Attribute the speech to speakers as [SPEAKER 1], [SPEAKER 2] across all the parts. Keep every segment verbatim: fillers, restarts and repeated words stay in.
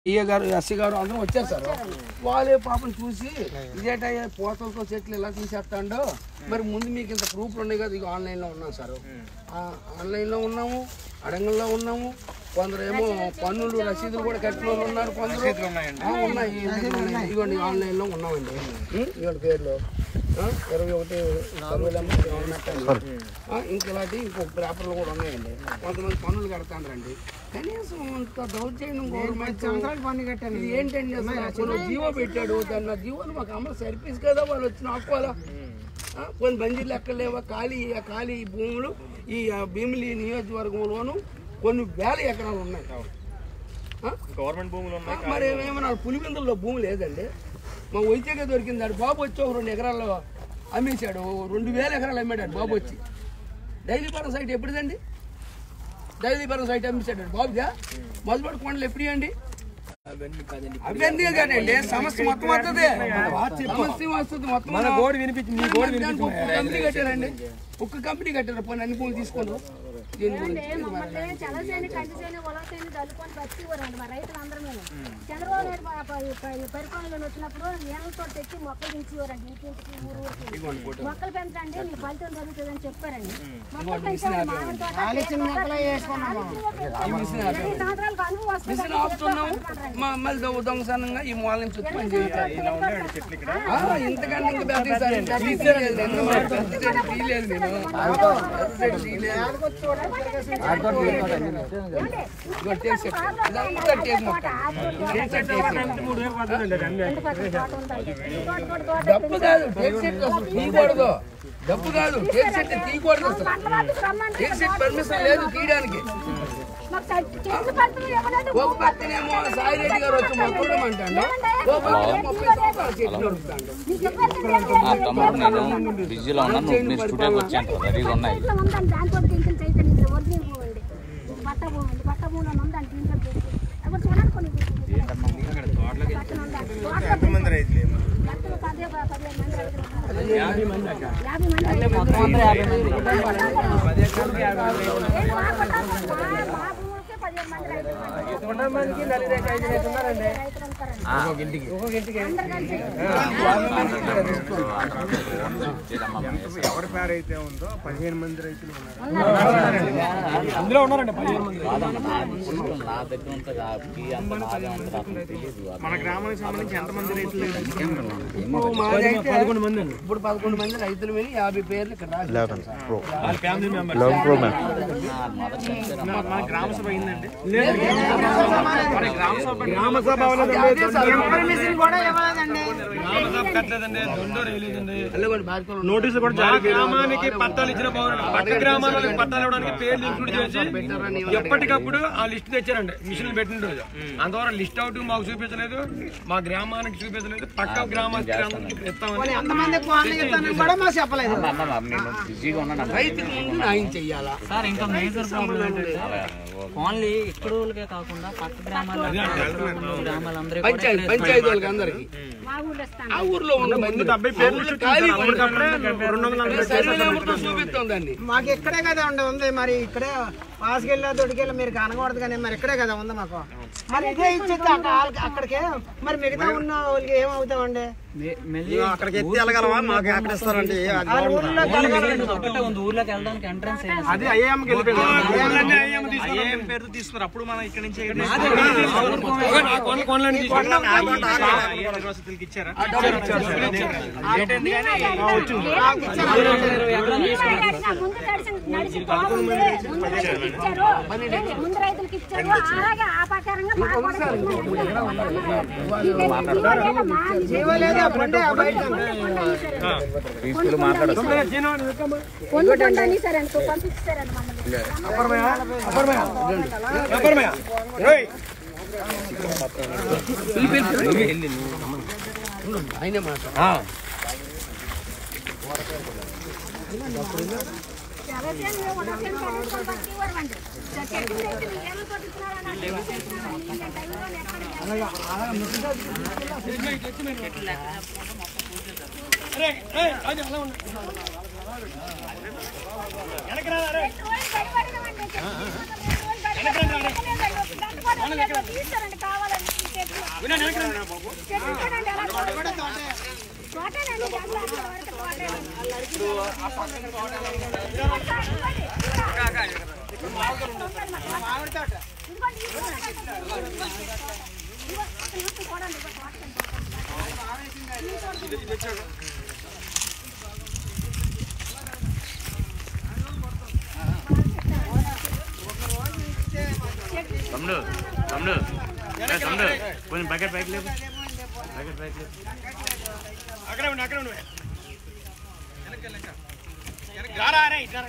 [SPEAKER 1] ఈయ గారు ఎస్సీ గారు అందరం వచ్చారు సార్. వాళ్ళే పాపం చూసి ఇదేట పోతలతో చెట్లు ఇలా తీసేస్తాడో మరి ముందు మీకు ఇంత ప్రూఫ్లు ఉన్నాయి కదా. ఇక ఆన్లైన్లో ఉన్నాం సార్, ఆన్లైన్లో ఉన్నాము, అడంగంలో ఉన్నాము. కొందరు ఏమో పన్నులు రసీదులు కూడా కట్టిన వాళ్ళు ఉన్నారు, కొందరు ఉన్నాయి. ఇదిగోండి ఆన్లైన్లో ఉన్నామండి. ఇవ్వండి పేర్లు ఇరవై ఒకటి ఇంక ఇలాంటి ఇంకొక పేపర్లు కూడా ఉన్నాయండి. కొంతమంది పన్నులు కడతాండ్రండి. కనీసం ఇంత దౌర్జన్యం గవర్నమెంట్ సంవత్సరాలు పన్ను కట్టాను. ఇది ఏంటండి అసలు జీవో పెట్టాడు, దాన్ని జీవోలు మాకు అమలు సరిపీస్ కదా. వాళ్ళు వచ్చి ఆపుకోవాలా? కొన్ని బంజీలు ఎక్కలేవా? ఖాళీ ఖాళీ భూములు ఈ భీమిలి నియోజకవర్గంలోనూ కొన్ని వేల ఎకరాలు ఉన్నాయి, గవర్నమెంట్ భూములు ఉన్నాయి. మరి ఏమన్నా పులిబిందుల్లో భూమి లేదండి. మా వైద్యగా దొరికింది. ఆడు బాబు వచ్చి ఒక రెండు ఎకరాల్లో అమ్మేశాడు, రెండు వేల ఎకరాలు అమ్మాడు బాబు వచ్చి. డైలీపురం సైట్ ఎప్పుడుదండి? డైలీపురం సైట్ అమ్మేశాడు బాబుగా. మొదలుపడి కొండలు ఎప్పుడు అండి? అవన్నీ కాదండి, సమస్య మొత్తం వస్తుంది. సమస్య వస్తుంది మొత్తం. కంపెనీ కట్టారండి, ఒక్క కంపెనీ కట్టారు. పోనీ అన్ని పూలు తీసుకుంటారు.
[SPEAKER 2] చంద్రబాబు నాయుడు పరిపాలనలో వచ్చినప్పుడు ఏళ్ళతో తెచ్చి మొక్కలు దించేవారండి. ఇంటింటికి ఊరు ఊరికి మొక్కలు పెంచండి, మీ ఫలితం జరుగుతుందని చెప్పారండి. మొక్కలు పెంచారు.
[SPEAKER 1] మళ్ళీ దొంగసనంగా ఈ మూల నుంచి వచ్చి పని చేయాలి. ఇంతకంటే ఇంకా డబ్బు కాదు తీయకూడదు, డబ్బు కాదు టేక్ సెట్ తీయకూడదు. అసలు టేక్ సెట్ పర్మిషన్ లేదు తీయడానికి. ఒక పక్కనేమో సాయిరెడ్డి గారు వచ్చి మొక్కలు అంటాడు, ఒక పక్కన ముప్పై సంవత్సరాలు చెట్లు నడుపుతాడు.
[SPEAKER 3] బిజీలో ఉన్నాను, స్టూడియోకి వచ్చాను. రెడీగా ఉన్నాయి.
[SPEAKER 1] యాభై మంది అక్క
[SPEAKER 4] ఎవరి పేరు అయితే ఉందో పదిహేను మంది రైతులు
[SPEAKER 1] అందులో ఉన్నారండి. పదిహేను మంది
[SPEAKER 4] మన గ్రామానికి సంబంధించి ఎంతమంది రైతులు?
[SPEAKER 1] పదకొండు మంది అండి. ఇప్పుడు పదకొండు మంది రైతులు వెళ్ళి యాభై పేర్లు ఇక్కడ
[SPEAKER 4] గ్రామ సభ అయిందండి.
[SPEAKER 1] గ్రామ సభ
[SPEAKER 4] నోటీసులు కూడా గ్రామానికి పట్టాలు ఇచ్చిన పక్క గ్రామాలకు పట్టాలు ఇవ్వడానికి పేర్లు ఇంక్లూడ్ చేసి ఎప్పటికప్పుడు ఆ లిస్ట్ తెచ్చారండి. మిషన్లు పెట్టిన రోజు అందువల్ల లిస్ట్ అవుట్ మాకు చూపించలేదు, మా గ్రామానికి చూపించలేదు. పక్క గ్రామానికి ఇస్తామని
[SPEAKER 1] రైతుకు ముందు న్యాయం చెయ్యాలా
[SPEAKER 5] సార్? ఇంకా మేజర్ ప్రాబ్లం ఏంటంటే ఓన్లీ ఇక్కడ వాళ్ళకే కాకుండా పక్క గ్రామాల గ్రామాలందరూ
[SPEAKER 1] పంచాయతీ వాళ్ళకి అందరికి ఆ ఊర్లో ఉన్న మంది డెబ్బై పేర్లు చూపిస్తాం దాన్ని.
[SPEAKER 6] మాకు ఇక్కడే కదా ఉండే ఉంది. మరి ఇక్కడే పాసుకెళ్ళా దొడికెళ్ళి మీరు కనకూడదు కానీ మరి ఇక్కడే కదా ఉంది మాకు. మరి ఇదే ఇచ్చేది అక్కడికే. మరి మిగతా ఉన్న వాళ్ళకి ఏమవుతామండి?
[SPEAKER 4] అక్కడికి ఎత్తి వెళ్ళగలవా? మాకు ఎక్కడ ఇస్తారండి?
[SPEAKER 5] ఊర్లోకి వెళ్ళడానికి ఎంట్రన్స్
[SPEAKER 4] అది ఐఏఎం పేరు తీసుకున్నారు. అప్పుడు మనం ఇక్కడ నుంచి ఇచ్చారా?
[SPEAKER 2] ముందు రైతులకి ఇచ్చారు, అలాగే ఆ ప్రకారంగా
[SPEAKER 1] ఆయన మాట
[SPEAKER 2] కావాలంటే
[SPEAKER 7] తమ్ముడు తమ్ముడు తమ్ముడు కొంచెం బకెట్ పైకి లేవు బకెట్ పైకి లేవు
[SPEAKER 4] అక్కడే ఉండి అక్కడే ఉండి రారా రే ఇట్లా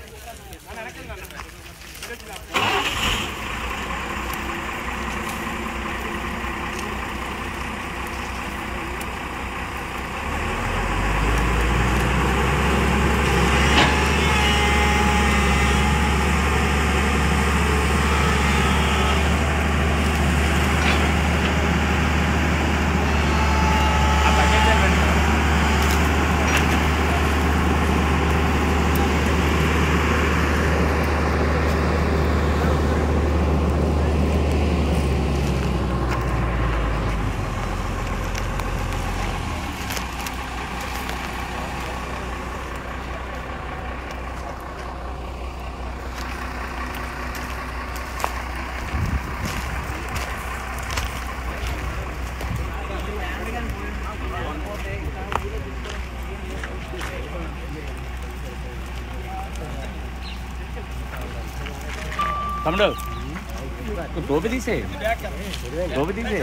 [SPEAKER 7] తమ్ముడు టోపీ తీసే టోపీ తీసే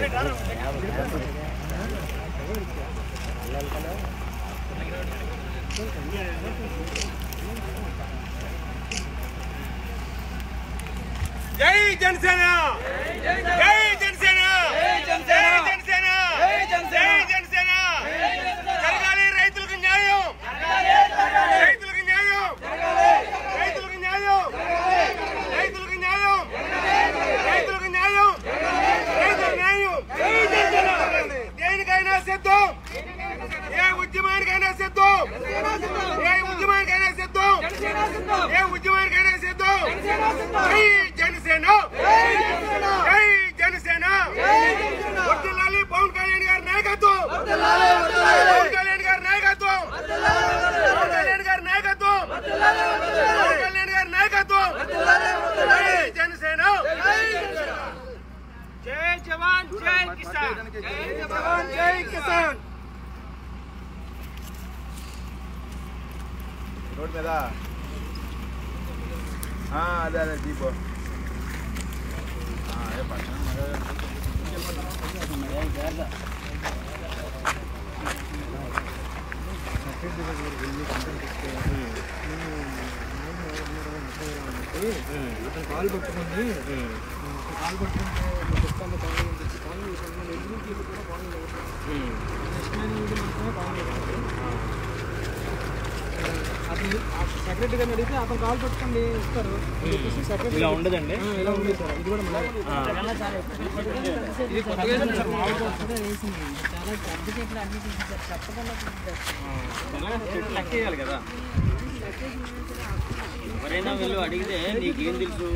[SPEAKER 4] జై జనసేన జై జనసేన జై జనసేన జై జనసేన జరగాలి రైతులకు న్యాయం రైతులకు న్యాయం రైతులకు న్యాయం రైతులకు న్యాయం రైతులకు న్యాయం రైతులకు న్యాయం దేనికైనా సిద్ధం ఏ ఉద్యమానికైనా సిద్ధం ఏ ఉద్యమానికైనా సిద్ధం ఏ ఉద్యమానికైనా సిద్ధం జై జనసేన జై జనసేన వర్ధిల్లాలి పవన్ కళ్యాణ్ గారి నాయకత్వం పవన్ కళ్యాణ్ గారి నాయకత్వం పవన్ కళ్యాణ్ గారి నాయకత్వం పవన్ కళ్యాణ్ గారి నాయకత్వం జై జనసేన జై జవాన్ జై కిసాన్ జై జవాన్ జై కిసాన్
[SPEAKER 8] రోడ్ మీద అదే అదే దీపో
[SPEAKER 6] కాలు పట్టుకుంది కాలు పట్టుకుంటే పుస్తకాలు కాలు కూడా బాగుంది అది సెక్రటరీ గారిని అడిగితే అతను కాల్ పెట్టుకోండి ఇస్తారు సెక్రటరీ ఇలా ఉండదండి ఇలా ఉంది సార్ ఇది కూడా చాలా
[SPEAKER 5] పెద్ద చెట్లు అన్ని తీసేసారు చెప్పకుండా
[SPEAKER 7] లెక్క వేయాలి కదా ఎవరైనా వీళ్ళు అడిగితే నీకేం తెలుసు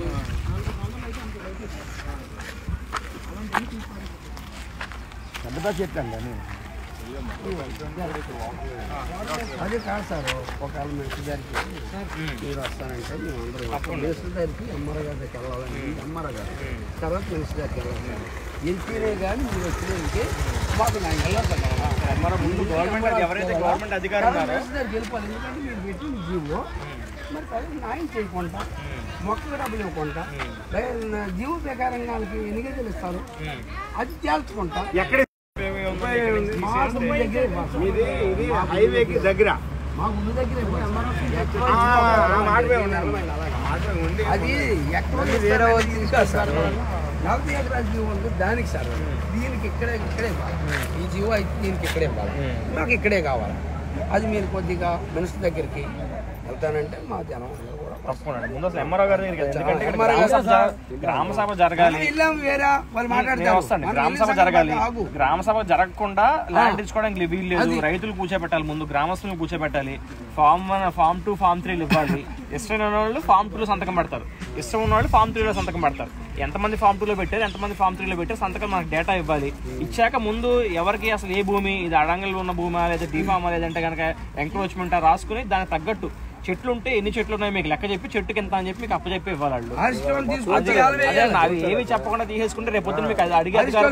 [SPEAKER 1] పెద్ద చెట్లు అండి నేను అదే కాదు సార్ ఒకవేళ మినిస్టర్ గారికి మీరు వస్తానంటే మేము అందరం మినిస్టర్ గారికి ఎంఆర్ఓ గారి దగ్గరికి వెళ్ళాలని ఎంఆర్ఓ గారు తర్వాత మినిస్టర్ గారికి వెళ్ళాలని ఎంపీనే కానీ మీరు వచ్చినందుకే మాకు నాకు వెళ్ళాలి
[SPEAKER 7] ముందు గవర్నమెంట్ ఎవరైతే గవర్నమెంట్ అధికారులు
[SPEAKER 1] మినిస్టర్ గారికి వెళ్ళిపోవాలి ఎందుకంటే మీరు పెట్టిన జీవో మరి ప్రజలు న్యాయం చేయకుండా మొక్కలు డబ్బులు ఇవ్వకుండా జీవో ప్రకారంగా వాళ్ళకి ఎన్ని గజలు ఇస్తారు అది తేల్చుకుంటా
[SPEAKER 8] ఎక్కడ ఇది హైవేకి దగ్గర
[SPEAKER 1] మాకు ముందు దగ్గరే అది ఎక్కడ వేరే నలభై ఎకరాల జీవో ఉంది దానికి సార్ దీనికి ఇక్కడే ఇక్కడే ఇవ్వాలి ఈ జీవో అయితే దీనికి ఇక్కడే ఇవ్వాలి మాకు ఇక్కడే కావాలి అది మీరు కొద్దిగా మినిస్టర్ దగ్గరికి వెళ్తానంటే మా జనం
[SPEAKER 7] తప్పకుండా ముందు అసలు ఎంఆర్ఓ గారి దగ్గరికి ఎందుకంటే గ్రామ సభ జరగాలి వస్తాండి గ్రామ సభ జరగాలి గ్రామ సభ జరగకుండా ల్యాండ్ ఇచ్చుకోవడానికి వీలు లేదు రైతులు కూర్చోబెట్టాలి ముందు గ్రామస్తులను కూర్చోబెట్టాలి form one form two form త్రీలు ఇవ్వాలి ఇష్టం ఉన్న వాళ్ళు ఫామ్ టూలో సంతకం పెడతారు ఇష్టం ఉన్న వాళ్ళు ఫామ్ త్రీలో సంతకం పెడతారు ఎంతమంది ఫామ్ టూలో పెట్టారు, ఎంతమంది ఫామ్ త్రీలో పెట్టారు, సంతకం మనకు డేటా ఇవ్వాలి. ఇచ్చాక ముందు ఎవరికి అసలు ఏ భూమి, ఇది అడంగల్లో ఉన్న భూమా లేదా డీఫామా లేదంటే కనుక ఎంక్రోచ్మెంట్ రాసుకుని దానికి తగ్గట్టు చెట్లు ఉంటే ఎన్ని చెట్లు ఉన్నాయి మీకు లెక్క చెప్పి చెట్టుకి ఎంత అని చెప్పి మీకు అప్పచెప్పి ఇవ్వాలి వాళ్ళు. అవి ఏమి చెప్పకుండా తీసేసుకుంటే రేపు పొద్దున మీకు అది అడిగే అధికారం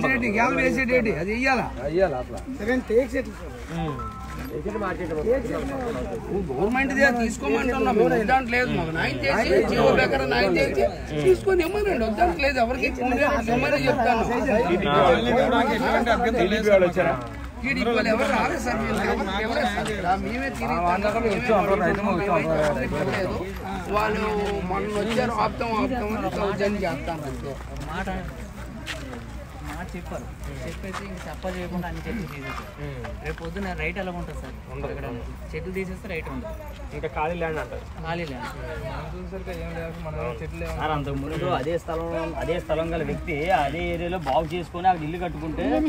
[SPEAKER 1] గవర్నమెంట్ తీసుకోమంటున్నాం, వద్దాంట్ లేదు. మాకు న్యాయం చేసి జీవో ప్రకారం న్యాయం చేసి తీసుకొని ఇవ్వనండి, వద్దాంట్ లేదు. ఎవరికి ఇమ్మని చెప్తాను. ఎవరు రాలేదు సార్, మేమే తిరిగి వాళ్ళు మొన్న వచ్చారు, ఆపుతాం ఆపుతాం అని థౌజండ్ చేస్తాను అంతే
[SPEAKER 5] మాట మాట చెప్పారు. చెప్పేసి ఇంక చెప్ప చేయకుండా అన్ని చెట్లు తీసేసారు. రేపు పొద్దున రైట్ ఎలా ఉంటుంది సార్? ఇక్కడ చెట్లు తీసేస్తే రైట్ ఉంటుంది,
[SPEAKER 7] ఇంకా ఖాళీ ల్యాండ్ అంటారు.
[SPEAKER 5] ఖాళీ ల్యాండ్
[SPEAKER 9] అంతకు ముందు అదే స్థలం అదే స్థలం గల వ్యక్తి అదే ఏరియాలో బాగు చేసుకుని అక్కడ ఇల్లు కట్టుకుంటే రెండు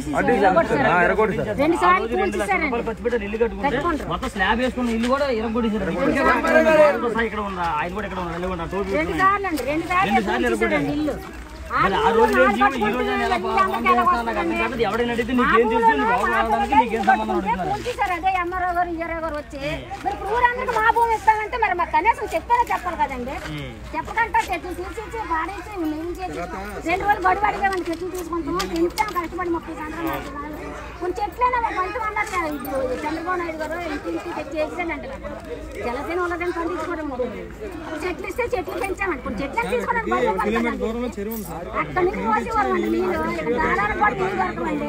[SPEAKER 9] లక్షల రూపాయలు ఖర్చు పెట్టి ఇల్లు కట్టుకుంటే మొత్తం స్లాబ్ వేసుకున్న ఇల్లు కూడా ఇరగొట్టేసారు. ఇక్కడ ఉన్న ఆయన కూడా ఇక్కడ ఉన్నారు, రెండు సార్లు ఇరగొట్టారు. ఆ రోజు ఈ రోజు ఎవడైనా అడిగితే నీకేం తెలుసు, నీకేం సంబంధం అడుగుతున్నారు.
[SPEAKER 2] అదే ఎంఆర్ఓ గారు ఈఆర్ఓ గారు వచ్చి మరి ఊరందరికీ మా భూమి ఇస్తామంటే మరి మాకు కనీసం చెప్పేలా చెప్పాలి కదండి. చెప్పకుండా చెట్లు తీసి పాడేసి మేము చేసి రెండు రోజులు గడువు అడిగామని చెట్లు తీసుకుంటాము, తింటాం కష్టపడి ముప్పై సంవత్సరాలు. కొన్ని చెట్లైనా మాకు బయట అన్నారు కదా, ఇప్పుడు చంద్రబాబు నాయుడు గారు ఇంటింటి తెచ్చి చేసానంటే కదా జలసేన ఉన్నదని పండించుకోవడం ఉంటుంది. చెట్లు ఇస్తే చెట్లు పెంచామండి, కొన్ని చెట్లు తీసుకోవడానికి అక్కడ నుంచి మోసి వరమండి నీళ్ళు, దానాలు కూడా నీళ్ళు దొరకమండి.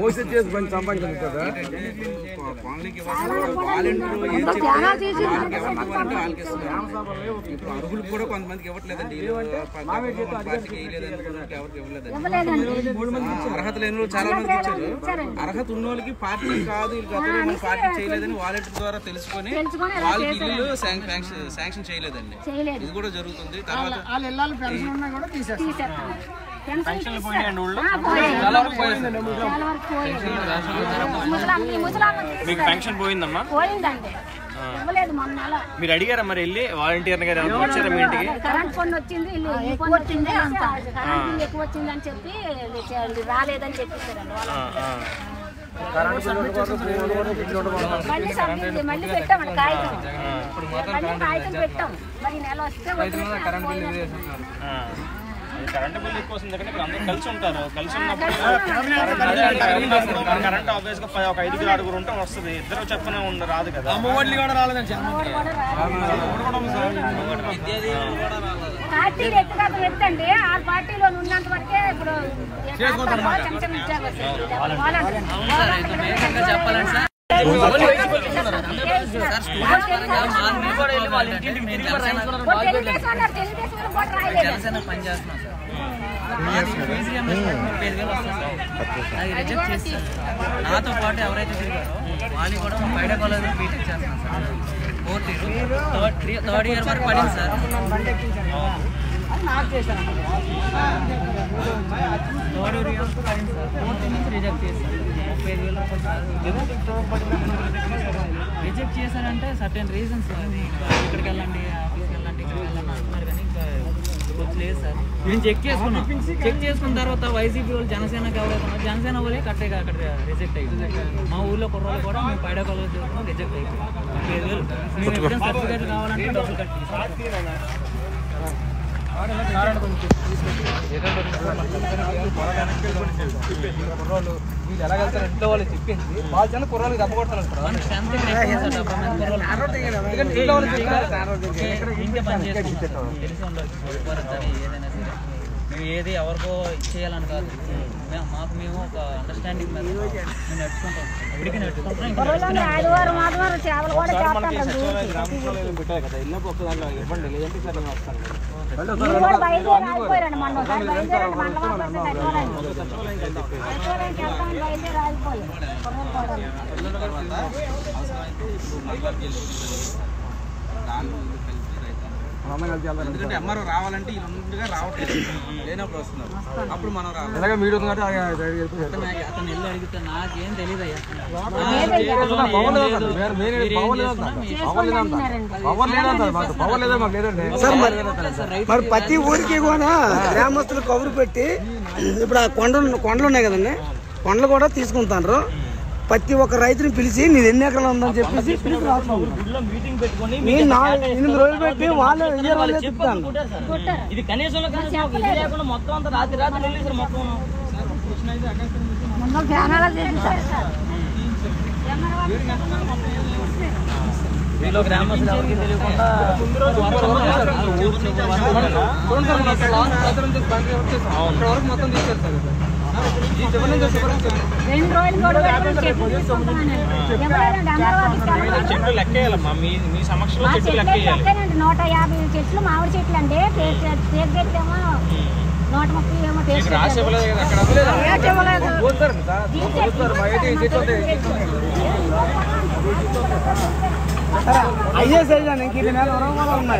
[SPEAKER 10] అర్హులు కూడా కొంతమందికి ఇవ్వట్లేదండి, అర్హత లేని వాళ్ళు చాలా మందికి ఇచ్చారు. అర్హత ఉన్న వాళ్ళకి పార్టీ కాదు వీళ్ళు పార్టీ చేయలేదని వాలంటీర్ ద్వారా తెలుసుకొని వాళ్ళకి ఇల్లు శాంక్షన్ చేయలేదండి. ఇది కూడా జరుగుతుంది. తర్వాత
[SPEAKER 7] మీకు పెన్షన్ పోయిందమ్మా?
[SPEAKER 2] పోయిందండి, ఇవ్వలేదు మొన్న నెల.
[SPEAKER 7] మీరు అడిగారా మరి వెళ్ళి వాలంటీర్ గారు వచ్చారా మీ ఇంటికి?
[SPEAKER 2] కరెంట్ పన్ను వచ్చింది, ఇల్లు ఎక్కువ వచ్చింది, కరెంట్ బిల్ ఎక్కువ వచ్చింది అని చెప్పి రాలేదని చెప్పేసారండి. మళ్ళీ సబ్మిట్ మళ్ళీ పెట్టామండి కాగితం, మళ్ళీ కాగితం పెట్టాం. మరి నెల వస్తే
[SPEAKER 7] కరెంట్ బిల్ ఎక్కువ వస్తుంది కానీ అందరూ కలిసి ఉంటారు. కలిసి ఉన్నప్పుడు కరెంట్ ఆబ్వియస్ గా ఒక ఐదుగురు ఆరుగురు ఉంటే వస్తుంది. ఇద్దరు చెప్పనే ఉండ రాదు కదా.
[SPEAKER 2] పార్టీలు ఎత్తుకాక ఎత్తండి, ఆ పార్టీలో ఉన్నంత వరకే ఇప్పుడు చెప్పాలండి సార్.
[SPEAKER 5] జనసేన పనిచేస్తున్నాం సార్, ముప్పై ఐదు వేలు వస్తుంది సార్. అది రిజెక్ట్ చేస్తారు. నాతో పాటు ఎవరైతే తిరిగారో వాళ్ళు కూడా బయట కాలేజ్ బీటెక్ చేస్తున్నాం sir. Fourth year third third year వరకు పడింది సార్. థర్డ్ ఇయర్ పడింది సార్. ఫోర్త్ నుంచి రిజెక్ట్ చేస్తారు. ముప్పై ఐదు వేలు రిజెక్ట్ చేశారంటే సర్టెన్ రీజన్స్ ఇక్కడికి వెళ్ళండి, ఆఫీస్కి వెళ్ళండి, ఇక్కడికి వెళ్ళండి అంటున్నారు కానీ ఇంకా లేదు సార్. మేము చెక్ చేసుకున్నాం. చెక్ చేసుకున్న తర్వాత వైసీపీ వాళ్ళు జనసేనకి ఎవరైతే జనసేన వాళ్ళే కట్టేగా అక్కడ రిజెక్ట్ అయ్యింది. మా ఊళ్ళో కుర్రోళ్ళు కూడా మేము పైడా కాలేజ్ రిజెక్ట్ అయిపోయింది. ముప్పై ఐదు వేలు మేము ఎప్పుడైనా సర్టిఫికేట్ కావాలంటే డబ్బులు కట్టి
[SPEAKER 10] వీళ్ళు ఎలా వెళ్తారు ఇంట్లో వాళ్ళు చెప్పింది వాళ్ళు చిన్న కుర్రాళ్ళకి దెబ్బ కొడతారు.
[SPEAKER 5] ఇంకే పని చేసుకుంటాం తెలిసి ఉండదు. ఏదైనా సరే మేము ఏది ఎవరికో ఇచ్చేయాలని కాదు, మాకు మేము ఒక అండర్స్టాండింగ్ మీద మేము నడుచుకుంటాం. ఎప్పటికీ నడుచుకుంటాం.
[SPEAKER 2] ఆదివారం ఆదివారం చేపలు కూడా చేస్తాం. బయలుదేరి మొన్న ఒకసారి బయలుదేరండి మండలం బయలుదేరి ఆగిపోయి
[SPEAKER 10] ఎందుకంటే ఎంఆర్ఓ రావాలంటే వీళ్ళందరిగా రావట్లేదు, లేనప్పుడు వస్తున్నారు, అప్పుడు మనం రావాలి.
[SPEAKER 5] అతను ఇల్లు అడిగితే నాకేం తెలియదు అయ్యా.
[SPEAKER 1] మరి ప్రతి ఊరికి కూడా గ్రామస్తులు కబురు పెట్టి ఇప్పుడు ఆ కొండలు కొండలు ఉన్నాయి కదండి, కొండలు కూడా తీసుకుంటారు. ప్రతి ఒక్క రైతుని పిలిచి నీది ఎన్ని ఎకరాలు ఉందని చెప్పేసి ఎనిమిది రోజులు పెట్టి వాళ్ళు ఇయర్ వాళ్ళే చెప్తాను.
[SPEAKER 9] ఇది కనీసం మొత్తం అంతా రాత్రి రాత్రి వెళ్ళేసారు మొత్తం. వీళ్ళు గ్రామస్తులు ఎవరికి తెలియకుండా
[SPEAKER 10] మొత్తం తీసుకెళ్తారు.
[SPEAKER 7] చెట్లు లెక్కేయాలమ్మా, మీ మీ సమక్షంలో చెట్లు లెక్కేయాలి.
[SPEAKER 2] నూట యాభై చెట్లు మామిడి చెట్లు అండి, టేక్ చెట్లు ఏమో నూట ముప్పై ఏమో టేక్
[SPEAKER 7] రాసి ఇవ్వలేదు కదా అక్కడ.
[SPEAKER 1] అయ్యే సైజ్ ఇంక ఇది నెల వరకు ఉన్నాయి.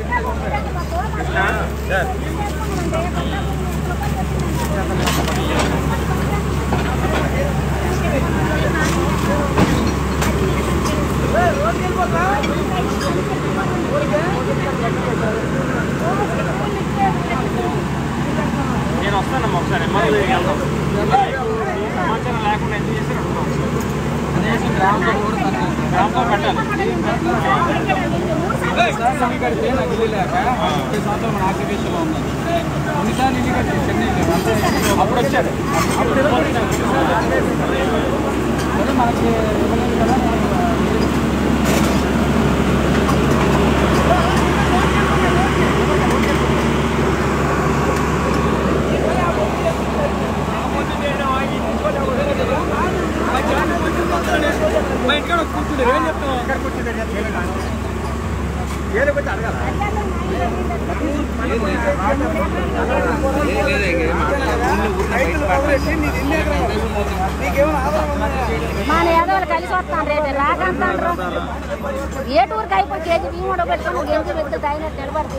[SPEAKER 7] నేను వస్తానమ్మా ఒకసారి సమాచారం లేకుండా ఎందుకు చేసి గ్రామంలో పెట్టాలి.
[SPEAKER 10] నాకు ఇల్లు లేక ముప్పై సంవత్సరాలు మన ఆక్యుపేషన్లో ఉన్నాను. కొన్నిసార్లు ఇల్లు కట్టి చెన్నై అప్పుడు వచ్చాడు. అప్పుడు మనకి ఇవ్వలేదు కదా.
[SPEAKER 4] మా ఇంట్లో కూర్చుంటారు, ఏం చెప్తాం అక్కడ కూర్చుంటారు ఏదో కొంచెం అడగాల.
[SPEAKER 2] మా నేదవాళ్ళు కలిసి వస్తాను రేపు రాకంటారు. ఏ టూర్కి అయిపోయి కేజీ బియ్యం కూడా పెట్టుకుని గెంజి పెద్ద తగినట్టు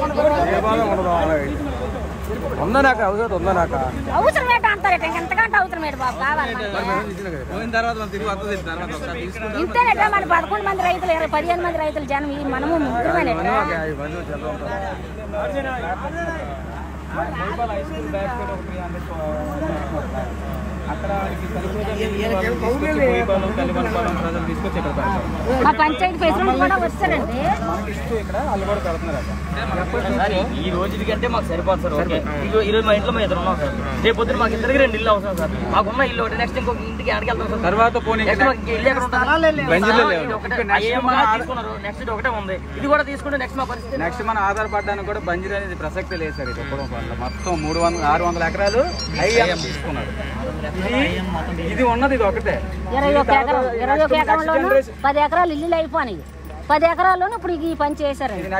[SPEAKER 2] అవసరం ఏంట అంటారు. ఎంతకంటే అవసరం ఏంటి బాబు కావాలి.
[SPEAKER 10] పోయిన తర్వాత మనం తిరిగి వస్తుంది తర్వాత ఒకసారి తీసుకుంటాం.
[SPEAKER 2] ఇంతేనట మన పదకొండు మంది రైతులు ఇరవై పదిహేను మంది రైతులు జనం ఈ మనము ముగ్గురమేనట. మా పంచాయతీ ప్రెసిడెంట్ కూడా వచ్చారండి.
[SPEAKER 9] ఈ రోజు కంటే మాకు సరిపోతుంది సార్. ఓకే, ఈ రోజు మా ఇంట్లో మేము ఇద్దరు ఉన్నాం సార్. రేపు పొద్దున మాకు ఇద్దరికి రెండు ఇల్లు అవసరం సార్. మాకున్న ఇల్లు ఒకటి, నెక్స్ట్ ఇంకొక ఇంటికి ఆడికి వెళ్తాం సార్.
[SPEAKER 10] తర్వాత పోనీ
[SPEAKER 9] ఇల్లు ఎక్కడ తీసుకున్నారు. నెక్స్ట్ ఒకటే ఉంది, ఇది కూడా తీసుకుంటే నెక్స్ట్ మా పరిస్థితి.
[SPEAKER 10] నెక్స్ట్ మనం ఆధారపడడానికి కూడా బంజరు అనేది ప్రసక్తి లేదు సార్. ఇది ఒక్కడం వల్ల మొత్తం మూడు వందల ఆరు వందల ఎకరాలు ఐఎం తీసుకున్నారు. ఇది ఉన్నది ఇది ఒకటే.
[SPEAKER 2] ఇరవై ఒక ఎకరం ఇరవై ఒక ఎకరంలోనూ పది ఎకరాలు ఇల్లు అయిపోయినాయి. పది ఎకరాల్లోనూ ఇప్పుడు ఈ పని చేశారు. ఇది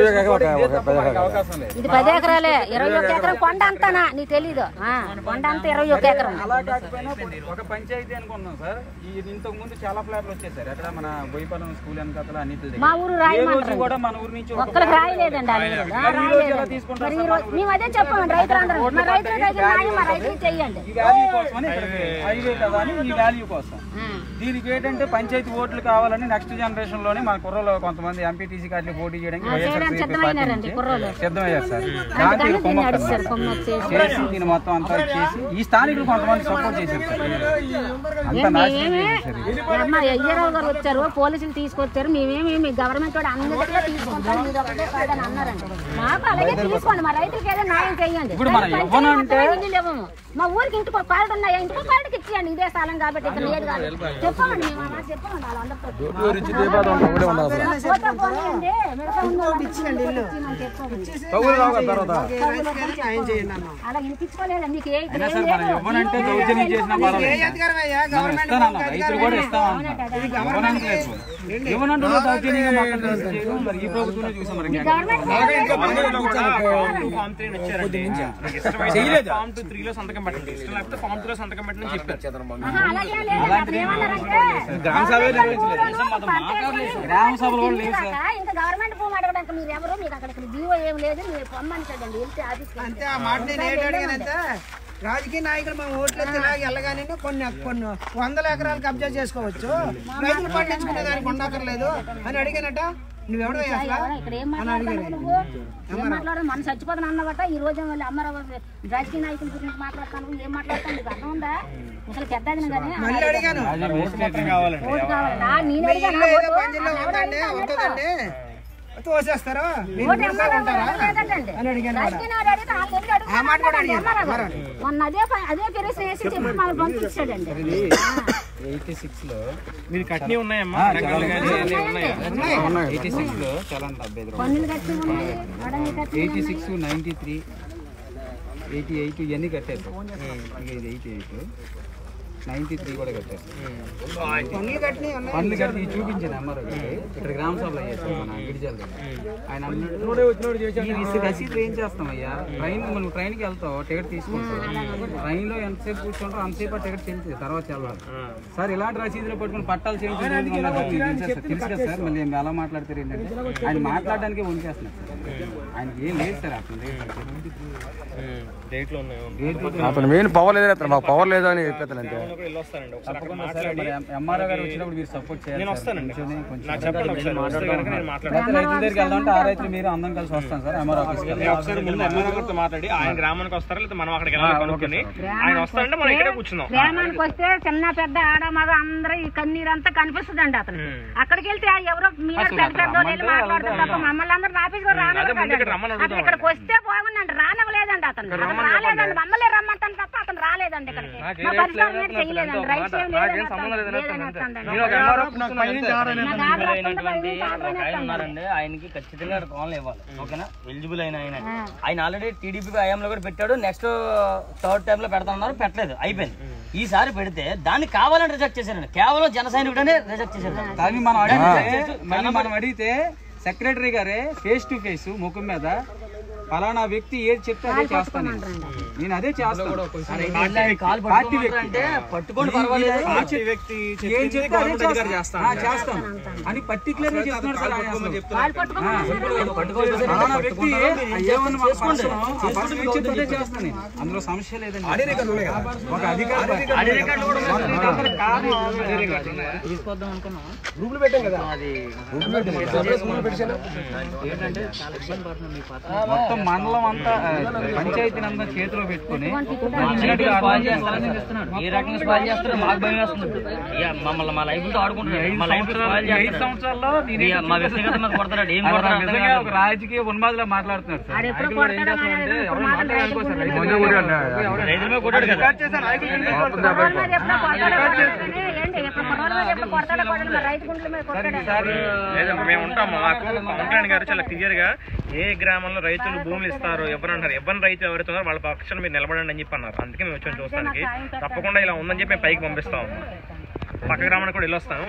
[SPEAKER 2] పది ఎకరాలే. ఇరవై ఒక ఎకరం కొండ అంతానా నీకు తెలీదు. కొండ అంతా ఇరవై ఒక ఎకరం.
[SPEAKER 10] అలా కాకపోయినా ఒక పంచాయతీ అనుకున్నాం సార్. ఇంతకు ముందు చాలా ఫ్లాట్లు వచ్చేసారు. అక్కడ మన బోయిపాలెం స్కూల్ వెనకాల అన్నిటి
[SPEAKER 2] మా ఊరు రాయమంటారు
[SPEAKER 10] కూడా మన ఊరు నుంచి
[SPEAKER 2] ఒక్కరికి రాయలేదండి. మేము అదే చెప్పామండి రైతులందరూ. మా రైతుల దగ్గర మా రైతులు చెయ్యండి.
[SPEAKER 10] ఈ వాల్యూ కోసమని హైవే కదా అని ఈ వాల్యూ కోసం. దీనికి ఏంటంటే పంచాయతీ ఓట్లు కావాలని నెక్స్ట్ జనరేషన్ లోనే మన కుర్రలో కొంతమంది ఎంపీటీసీ కార్డులు పోటీ చేయడానికి సిద్ధమయ్యారు సార్. చేసి దీన్ని మొత్తం అంతా చేసి ఈ స్థానికులు కొంతమంది సపోర్ట్ చేశారు సార్. అంత
[SPEAKER 2] అయ్యరావు గారు వచ్చారు, పోలీసులు తీసుకొచ్చారు. మేమేమి గవర్నమెంట్ వాడు అందరికీ తీసుకుంటాం, మీరు ఒకటే కాదని అన్నారండి. మాకు అలాగే తీసుకోండి, మా రైతులకి ఏదో న్యాయం చేయండి. మా ఊరికి ఇంటికి ఒక కార్డు ఉన్నాయా, ఇంటికి కార్డుకి ఇచ్చేయండి. ఇదే స్థలం కాబట్టి ఇక్కడ లేదు కాదు చెప్పమండి. మేము అలా చెప్పమండి. వాళ్ళందరితో అలా వినిపించుకోలేదండి. మీకు
[SPEAKER 10] రైతులు కూడా ఇస్తామన్నా
[SPEAKER 7] ఏమనంటే దౌర్జన్యంగా మాట్లాడుతున్నారు. మరి ఈ ప్రభుత్వంలో చూసాం మరి ఫామ్ టూ త్రీలో సంతకం పెట్టండి, ఇష్టం లేకపోతే ఫామ్ టూ లో సంతకం పెట్టండి అని చెప్పారు. గ్రామ సభ గ్రామ సభలో లేదు సార్.
[SPEAKER 2] ఇంకా గవర్నమెంట్ భూమి అడగడానికి మీరు ఎవరు, మీకు అక్కడ జీవో ఏం లేదు, మీరు పొమ్మంటాడండి వెళ్తే ఆఫీస్
[SPEAKER 6] అంతే. ఆ మాట నేను ఏంటి అడిగానంటే రాజకీయ నాయకులు మేము ఓట్లు ఎత్తి ఇలాగ వెళ్ళగానే కొన్ని కొన్ని వందల ఎకరాలు కబ్జా చేసుకోవచ్చు, రైతులు పండించుకునే దానికి ఉండక్కర్లేదు అని అడిగానట. నువ్వెవడో
[SPEAKER 2] ఇక్కడ ఏం మాట్లాడతావు నువ్వు, ఏం మాట్లాడదు మన చచ్చిపోతాను అన్నమాట. ఈ రోజు వాళ్ళు అమ్మారావు రాజకీయ నాయకుల గురించి మాట్లాడతాను, ఏం మాట్లాడతాను నీకు అర్థం ఉందా? అసలు పెద్దది కానీ
[SPEAKER 6] మళ్ళీ అడిగాను
[SPEAKER 2] ఓటు కావాలన్నా నేను అడిగాను
[SPEAKER 6] తోసేస్తారా అని అడిగాను.
[SPEAKER 2] మొన్న అదే అదే పెరిసి వేసి చెప్పి మమ్మల్ని పంపించాడండి.
[SPEAKER 7] ఎయిటీ సిక్స్ లో మీరు కట్నీ ఉన్నాయమ్మా? ఎయిటీ సిక్స్ లో చాలా
[SPEAKER 2] పన్నులు కట్టి ఉన్నాయి,
[SPEAKER 7] eighty six ninety three eighty eight ఇవన్నీ కట్టారు. ఇది ఎయిటీ ఎయిట్ నైన్టీ త్రీ కూడా కట్టారు. పన్నులు కట్టి చూపించాను అమ్మారు ఇక్కడ గ్రామ సభలో అయ్యారు మన గిరిజల ఆయన రసీదు ఏం చేస్తామయ్యా? ట్రైన్ మనం ట్రైన్కి వెళ్తావు, టికెట్ తీసుకుంటావు, ట్రైన్లో ఎంతసేపు కూర్చుంటావు అంతసేపు ఆ టికెట్ చెల్లింది, తర్వాత వెళ్ళాలి సార్. ఇలాంటి రసీదులు పట్టుకుని పట్టాలు చేయించారు తెలుసు కదా సార్. మళ్ళీ ఎలా మాట్లాడతారు ఏంటంటే ఆయన మాట్లాడడానికి వణికేస్తున్నారు సార్. ఆయనకి ఏం లేదు సార్ అతను
[SPEAKER 4] అతను మెయిన్ పవర్ లేదని అతను మాకు పవర్ లేదు అని చెప్పేది.
[SPEAKER 7] ఎంఆర్ఓ గారు వచ్చినప్పుడు మీరు సపోర్ట్ చేయాలి. రైతుల దగ్గరికి వెళ్దామంటే ఆ రైతులు మీరు అందరం కలిసి వస్తాం సార్ ఎంఆర్ఓ ఆఫీస్కి. మాట్లాడి ఆయన గ్రామానికి వస్తారా లేదా మనం అక్కడికి వెళ్ళాలి కనుక్కొని ఆయన వస్తారంటే మనం ఇక్కడే కూర్చున్నాం.
[SPEAKER 2] గ్రామానికి వస్తే చిన్న పెద్ద ఆడ మగ అందరూ ఈ కన్నీరు అంతా కనిపిస్తుంది అండి అతను. అక్కడికి వెళ్తే ఎవరో మీరు పెద్ద పెద్ద వెళ్ళి మాట్లాడతారు తప్ప మమ్మల్ని అందరూ ఆఫీస్ కూడా రానివ్వకండి. ఇక్కడికి వస్తే బాగుందండి, రానివ్వలేదండి అతను. రాలేదండి, మమ్మల్ని రమ్మంటాను తప్ప అతను రాలేదండి ఇక్కడికి. మా పరిసరం చేయలేదండి, రైస్ ఏం లేదండి.
[SPEAKER 9] ఉన్నారండి ఆయనకి ఖచ్చితంగా కాలనీ ఇవ్వాలి, ఓకేనా? ఎలిజిబుల్ అయిన ఆయన ఆయన ఆల్రెడీ టీడీపీ హయాంలో కూడా పెట్టాడు, నెక్స్ట్ థర్డ్ టైం లో పెడతామన్నారు, పెట్టలేదు, అయిపోయింది. ఈసారి పెడితే దాన్ని కావాలని రిజెక్ట్ చేశారండి, కేవలం జన సైనికుడనే రిజెక్ట్ చేశారు.
[SPEAKER 7] కానీ మనం అడిగితే మళ్ళీ మనం అడిగితే సెక్రటరీ గారే ఫేస్ టు ఫేస్ ముఖం మీద ఫలానా వ్యక్తి ఏది చెప్తే అదే చేస్తాను, నేను అదే చేస్తాను.
[SPEAKER 9] పట్టుకోండి పర్వాలేదు,
[SPEAKER 7] ఏం చెప్తే అదే చేస్తాను అని పర్టికులర్ గా చెప్తున్నాడు సార్. ఫలానా వ్యక్తి ఏమన్నా చెప్తే చేస్తాను, అందులో సమస్య లేదండి. ఒక అధికారి
[SPEAKER 5] తీసుకోద్దాం అనుకున్నాం,
[SPEAKER 4] గ్రూపులు పెట్టాం కదా,
[SPEAKER 5] ఏంటంటే చాలా ఇబ్బంది పడుతున్నాం. మీ పాత్ర
[SPEAKER 7] మొత్తం మండలం అంతా పంచాయతీ అంతా చేతిలో పెట్టుకుని
[SPEAKER 9] ఏ రకంగా స్పాయిల్ చేస్తారో మాకు భయం వేస్తుంది. మమ్మల్ని మా లైఫ్ తో ఆడుకుంటున్నారు.
[SPEAKER 7] ఐదు సంవత్సరాల్లో
[SPEAKER 9] మా వ్యక్తిగత మీద కొడతాడు, ఏం
[SPEAKER 7] ఒక రాజకీయ ఉన్మాదిలో మాట్లాడుతున్నారు సార్.
[SPEAKER 9] రైతుల కొట్టాడు కదా.
[SPEAKER 7] మేము ఉంటాము, మాకు పవన్ కళ్యాణ్ గారు చాలా క్లియర్ గా ఏ గ్రామంలో రైతులు భూములు ఇస్తారు ఎవరు అంటారు, ఎవరి రైతు ఎవరైతే ఉన్నారో వాళ్ళ పక్షాన మీరు నిలబడండి అని చెప్పి అన్నారు. అందుకే మేము వచ్చాము చూస్తానికి. తప్పకుండా ఇలా ఉందని చెప్పి మేము పైకి పంపిస్తాము, పక్క గ్రామానికి కూడా వెళ్ళొస్తాము.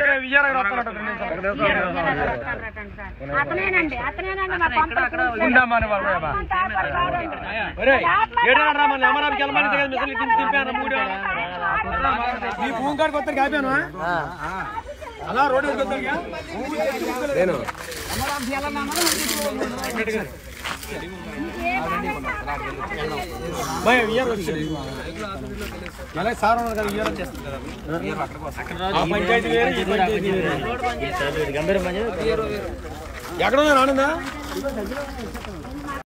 [SPEAKER 4] ఈ భూమి కాడికి వస్తారు కాపాను అలా రోడ్డు నేను అలాగే సార్ ఉన్నారు కదా, ఇయర్ వచ్చేస్తారు పంచాయతీ వేరే ఈ పంచాయతీ వేరే. ఎక్కడ ఉన్నారు ఆనందా?